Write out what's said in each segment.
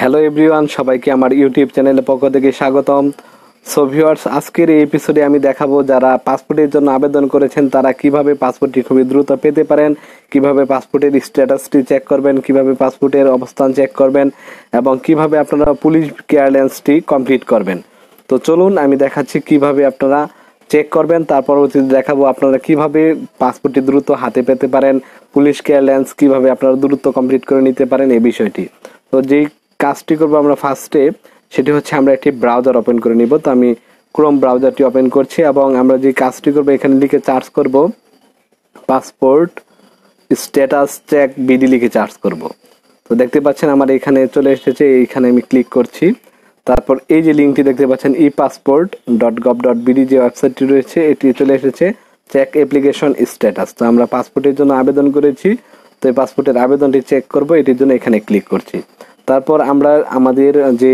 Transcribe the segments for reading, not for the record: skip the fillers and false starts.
Hello everyone, সবাইকে আমার YouTube চ্যানেলের পক্ষ থেকে স্বাগতম। সো ভিউয়ার্স, আজকের এই এপিসোডে আমি দেখাবো যারা পাসপোর্টের জন্য আবেদন করেছেন তারা কিভাবে পাসপোর্টটি খুবই দ্রুত পেতে পারেন, কিভাবে পাসপোর্টের স্ট্যাটাসটি চেক করবেন, কিভাবে পাসপোর্টের অবস্থান চেক করবেন এবং কিভাবে আপনারা পুলিশ ক্লিয়ারেন্সটি কমপ্লিট করবেন। তো চলুন আমি দেখাচ্ছি কিভাবে আপনারা চেক করবেন, তার পরবর্তীতে দেখাবো আপনারা কিভাবে পাসপোর্টটি দ্রুত হাতে পেতে পারেন, পুলিশ ক্লিয়ারেন্স কিভাবে আপনারা দ্রুত কমপ্লিট করে নিতে পারেন এই বিষয়টি। তো যেই কাজটি করবো আমরা ফার্স্টে, সেটি হচ্ছে আমরা একটি ব্রাউজার ওপেন করে নিব। তো আমি ক্রোম ব্রাউজারটি ওপেন করছি এবং আমরা যে কাজটি করবো এখানে লিখে সার্চ করব পাসপোর্ট স্ট্যাটাস চেক বিডি লিখে সার্চ করব। তো দেখতে পাচ্ছেন আমার এখানে চলে এসেছে, এইখানে আমি ক্লিক করছি। তারপর এই যে লিঙ্কটি দেখতে পাচ্ছেন epassport.gov.bd যে ওয়েবসাইটটি রয়েছে, এটি চলে এসেছে চেক অ্যাপ্লিকেশন স্ট্যাটাস। তো আমরা পাসপোর্টের জন্য আবেদন করেছি, তো এই পাসপোর্টের আবেদনটি চেক করব, এটির জন্য এখানে ক্লিক করছি। তারপর আমরা আমাদের যে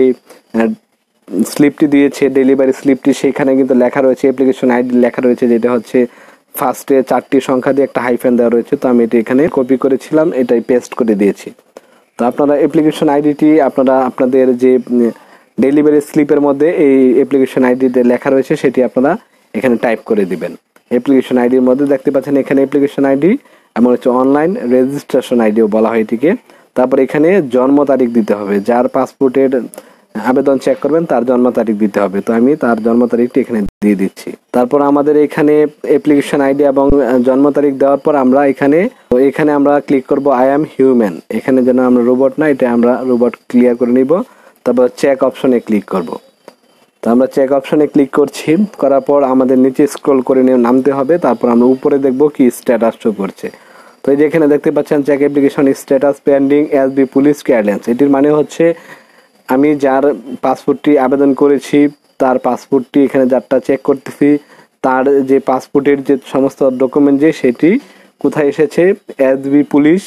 স্লিপটি দিয়েছে ডেলিভারি স্লিপটি, সেখানে কিন্তু লেখা রয়েছে অ্যাপ্লিকেশন আইডি লেখা রয়েছে, যেটা হচ্ছে ফার্স্টে 4টি সংখ্যা দিয়ে একটা হাইফেন দেওয়া রয়েছে। তো আমি এটি এখানে কপি করেছিলাম, এটাই পেস্ট করে দিয়েছি। তো আপনারা অ্যাপ্লিকেশন আইডিটি আপনারা আপনাদের যে ডেলিভারি স্লিপের মধ্যে এই অ্যাপ্লিকেশন আইডিতে লেখা রয়েছে সেটি আপনারা এখানে টাইপ করে দিবেন। অ্যাপ্লিকেশন আইডির মধ্যে দেখতে পাচ্ছেন এখানে অ্যাপ্লিকেশন আইডি এমন হচ্ছে অনলাইন রেজিস্ট্রেশন আইডিও বলা হয় এটিকে। তারপর এখানে জন্ম তারিখ দিতে হবে, যার পাসপোর্টের আবেদন চেক করবেন তার জন্ম তারিখ দিতে হবে। তো আমি তার জন্ম তারিখটি এখানে দিয়ে দিচ্ছি। তারপর আমাদের এখানে অ্যাপ্লিকেশন আইডি এবং জন্ম তারিখ দেওয়ার পর আমরা এখানে আমরা ক্লিক করব আই অ্যাম হিউম্যান। এখানে যেন আমরা রোবট না, এটা আমরা রোবট ক্লিয়ার করে নিব। তারপর চেক অপশনে ক্লিক করব। তো আমরা চেক অপশনে ক্লিক করছি, করার পর আমাদের নিচে স্ক্রল করে নিয়ে নামতে হবে। তারপর আমরা উপরে দেখব কি স্ট্যাটাস শো করছে। তো এই যে এখানে দেখতে পাচ্ছেন check application status pending SB বি পুলিশ ক্লিয়ারেন্স। এটির মানে হচ্ছে আমি যার পাসপোর্টটি আবেদন করেছি তার পাসপোর্টটি এখানে যারটা চেক করতেছি, তার যে পাসপোর্টের যে সমস্ত ডকুমেন্ট যে সেটি কোথায় এসেছে, এসবি পুলিশ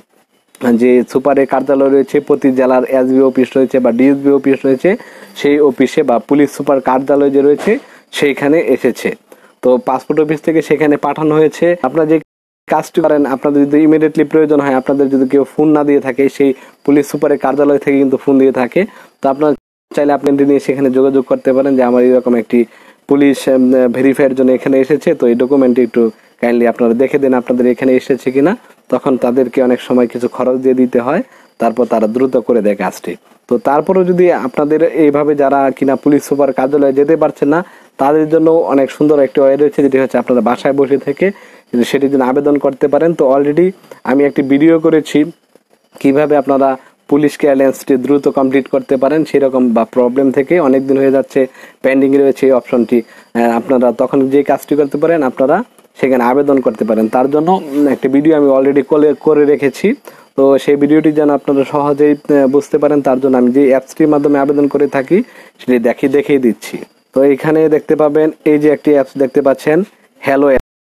যে সুপারের কার্যালয় রয়েছে, প্রতি জেলার এসবি অফিস রয়েছে বা ডিএসবি অফিস রয়েছে, সেই অফিসে বা পুলিশ সুপার কার্যালয় যে রয়েছে সেইখানে এসেছে। তো পাসপোর্ট অফিস থেকে সেখানে পাঠানো হয়েছে। আপনারা যে কাজটি করেন, আপনাদের যদি ইমিডিয়েটলি প্রয়োজন হয়, আপনাদের যদি কেউ ফোন না দিয়ে থাকে, সেই পুলিশ সুপারের কার্যালয় থেকে কিন্তু ফোন দিয়ে থাকে। তো আপনারা চাইলে আপনি নিয়ে সেখানে যোগাযোগ করতে পারেন যে আমার এরকম একটি পুলিশ ভেরিফাইয়ের জন্য এখানে এসেছে, তো এই ডকুমেন্টটি একটু কাইন্ডলি আপনারা দেখে দেন আপনাদের এখানে এসেছে কিনা। তখন তাদেরকে অনেক সময় কিছু খরচ দিয়ে দিতে হয়, তারপর তারা দ্রুত করে দেয় কাজটি। তো তারপরেও যদি আপনাদের এইভাবে যারা কিনা পুলিশ সুপার কার্যালয়ে যেতে পারছেন না, তাদের জন্য অনেক সুন্দর একটি ওয়ে রয়েছে, যেটি হচ্ছে আপনারা বাসায় বসে থেকে সেটির জন্য আবেদন করতে পারেন। তো অলরেডি আমি একটি ভিডিও করেছি কিভাবে আপনারা পুলিশ ক্লিয়ারেন্সটি দ্রুত কমপ্লিট করতে পারেন, সেরকম বা প্রবলেম থেকে অনেকদিন হয়ে যাচ্ছে পেন্ডিং রয়েছে এই অপশনটি, আপনারা তখন যে কাজটি করতে পারেন আপনারা সেখানে আবেদন করতে পারেন। তার জন্য একটি ভিডিও আমি অলরেডি করে রেখেছি। তো সেই ভিডিওটি যেন আপনারা সহজেই বুঝতে পারেন, তার জন্য আমি যে অ্যাপসটির মাধ্যমে আবেদন করে থাকি সেটি দেখিয়ে দিচ্ছি। তো এখানে দেখতে পাবেন এই যে একটি অ্যাপস দেখতে পাচ্ছেন হ্যালো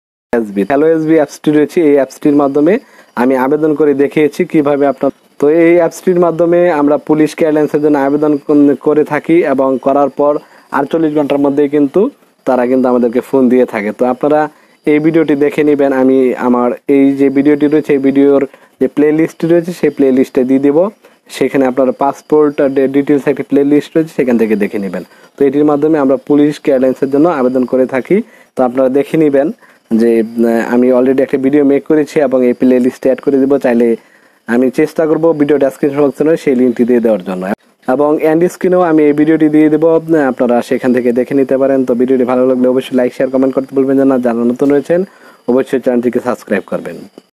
এসবি অ্যাপসটি রয়েছে। এই অ্যাপসটির মাধ্যমে আমি আবেদন করে দেখিয়েছি কিভাবে আপনার। তো এই অ্যাপসটির মাধ্যমে আমরা পুলিশ ক্লিয়ারেন্সের জন্য আবেদন করে থাকি এবং করার পর 48 ঘন্টার মধ্যেই কিন্তু তারা কিন্তু আমাদেরকে ফোন দিয়ে থাকে। তো আপনারা এই ভিডিওটি দেখে নেবেন, আমি আমার এই যে ভিডিওটি রয়েছে এই ভিডিওর যে প্লে লিস্টটি রয়েছে সেই প্লে লিস্টে দিয়ে দেবো। সেখানে আপনার পাসপোর্ট ডিটেলস একটি প্লে লিস্ট রয়েছে, সেখান থেকে দেখে নেবেন। তো এটির মাধ্যমে আমরা পুলিশ ক্লিয়ারেন্সের জন্য আবেদন করে থাকি। তো আপনারা দেখে নেবেন যে আমি অলরেডি একটা ভিডিও মেক করেছি এবং এই প্লে লিস্টে অ্যাড করে দেবো। চাইলে আমি চেষ্টা করবো ভিডিও ডেসক্রিপশন বক্সে সেই লিঙ্কটি দিয়ে দেওয়ার জন্য, এবং এন্ড স্ক্রিনেও আমি এই ভিডিওটি দিয়ে দেবো, আপনারা সেখান থেকে দেখে নিতে পারেন। তো ভিডিওটি ভালো লাগলে অবশ্যই লাইক শেয়ার কমেন্ট করতে বলবেন না, যারা নতুন রয়েছেন অবশ্যই চ্যানেলটিকে সাবস্ক্রাইব করবেন।